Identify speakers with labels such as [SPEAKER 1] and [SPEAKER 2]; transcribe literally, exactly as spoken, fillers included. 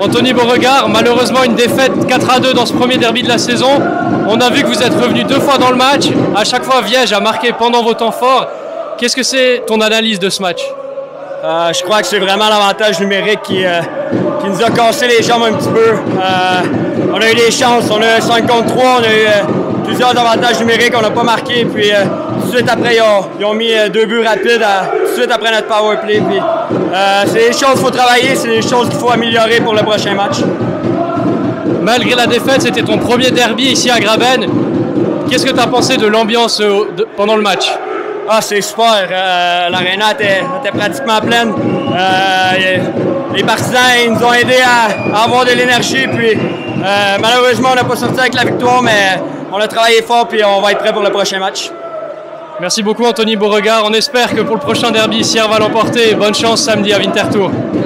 [SPEAKER 1] Anthony Beauregard, malheureusement une défaite quatre à deux dans ce premier derby de la saison. On a vu que vous êtes revenu deux fois dans le match. À chaque fois, Viège a marqué pendant vos temps forts. Qu'est-ce que c'est ton analyse de ce match?
[SPEAKER 2] Euh, je crois que c'est vraiment l'avantage numérique qui, euh, qui nous a cassé les jambes un petit peu. Euh, on a eu des chances, on a eu cinq contre trois, on a eu euh, plusieurs avantages numériques, on n'a pas marqué. Puis euh, tout de suite après, ils ont, ils ont mis euh, deux buts rapides à, tout de suite après notre power play. Puis, euh, c'est des choses qu'il faut travailler, c'est des choses qu'il faut améliorer pour le prochain match.
[SPEAKER 1] Malgré la défaite, c'était ton premier derby ici à Graben. Qu'est-ce que tu as pensé de l'ambiance euh, de, pendant le match?
[SPEAKER 2] Ah, c'est super. Euh, L'aréna était, était pratiquement pleine. Euh, les partisans ils nous ont aidés à, à avoir de l'énergie. Puis euh, malheureusement, on n'a pas sorti avec la victoire, mais on a travaillé fort et on va être prêt pour le prochain match.
[SPEAKER 1] Merci beaucoup Anthony Beauregard. On espère que pour le prochain derby, Sierre va l'emporter. Bonne chance samedi à Winterthur.